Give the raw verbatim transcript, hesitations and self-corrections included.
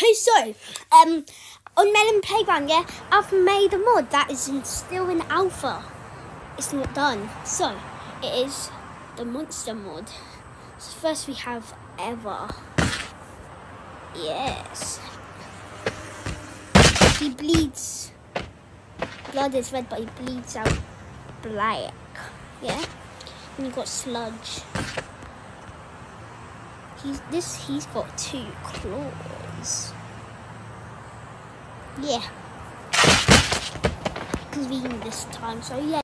Okay, so um, on Melon Playground, yeah, I've made a mod that is in, still in alpha. It's not done, so it is the monster mod. So first we have Ever. Yes. He bleeds. Blood is red, but he bleeds out black. Yeah. And you got Sludge. He's this. He's got two claws. Yeah. Green this time. So yeah.